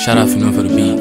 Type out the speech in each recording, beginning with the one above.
Shout out for me for the beat.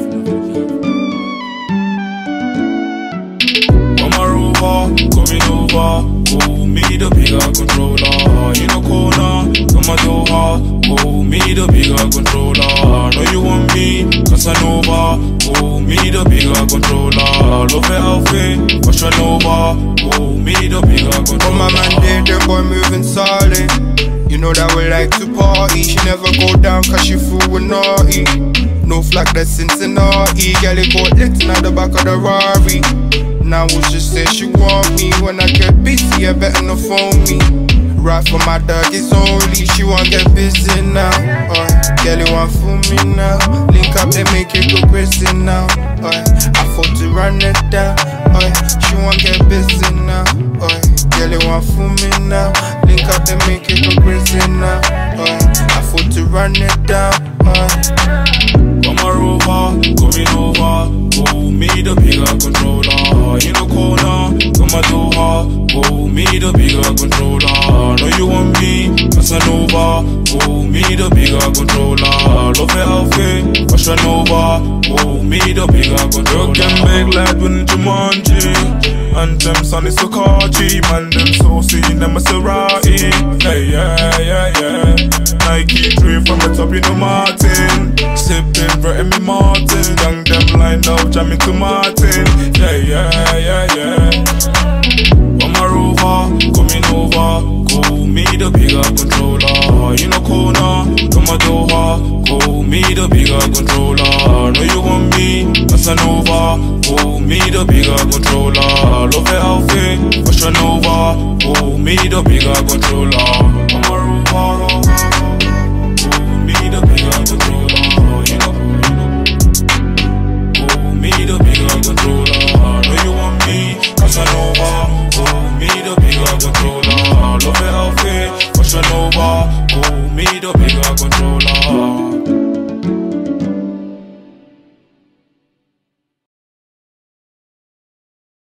I'm a rover, coming over. Oh, me the bigger controller. In a corner, I'm a Doha. Oh, me the bigger controller. Know you want me, Casanova. Oh, me the bigger controller. Love it outfit, fashion over. Oh, me the bigger controller. Oh, my man did, them boy moving solid. You know that we like to party. She never go down cause she fool with naughty. No flag that's Cincinnati. Girl, it got lit in the back of the Rari. Now what she say she want me. When I get busy, I better not phone me. Right for my dog is only. She want get busy now. Girl, you want fool me now. Link up, they make it go crazy now. I fought to run it down. She want get busy now. Girl, you want fool me now. Link up, they make it go crazy now. I fought to run it down. I'm a rover, coming over. Oh, me the bigger controller. In a corner, I'm a Doha. Oh, me the bigger controller. Know you want me, Casanova. Oh, me the bigger controller. Love it outfit, fashion over. Oh, me the bigger controller. You can big lad when Jumanji. And them son is so catchy. Man, them so seen, them a Maserati. Hey, yeah. Nike dream from the top, you know Martin. Sipping for me Martin. Young them lined up, jamming to Martin. Yeah. I'm a rover, coming over. Call me the bigger controller. In a corner, I'm a Doha. Call me the bigger controller. Know you want me, Casanova. Call me the bigger controller. Love it outfit, fashion over. Call me the bigger controller.